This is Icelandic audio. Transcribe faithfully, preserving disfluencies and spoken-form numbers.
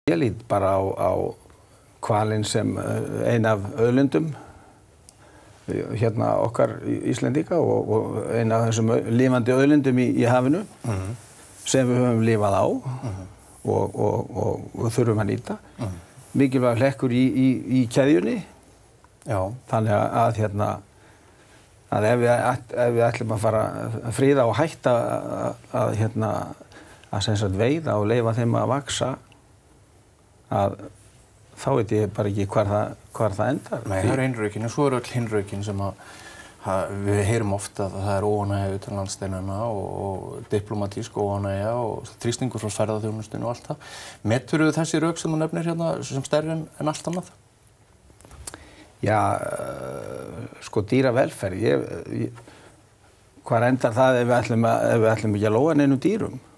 Ég lít bara á, á hvalinn sem ein af auðlindum hérna okkar Íslendinga og, og ein af þessum lifandi auðlindum í, í hafinu mm. sem við höfum lifað á mm. og, og, og, og þurfum að nýta. Mm. Mikilvæg hlekkur í, í, í keðjunni. Já. Þannig að, að hérna að ef við, ef við ætlum að fara að fríða og hætta að, að hérna að sem sagt veiða og leyfa þeim að vaxa að þá veit ég bara ekki hvar það, hvar það endar. Nei, það er einrökin og svo eru öll hinrökin sem að, að við heyrum ofta að það er óánægja utan landsteinana og, og diplomatísk óánægja og þrýstingur frá ferðaþjónustunni og allt það. Meturðu þessi rök sem þú nefnir hérna sem stærri en, en allt annað? Já, sko dýravelferð, ég, ég, hvar endar það ef við ætlum, að, ef við ætlum ekki að lóga neinum dýrum?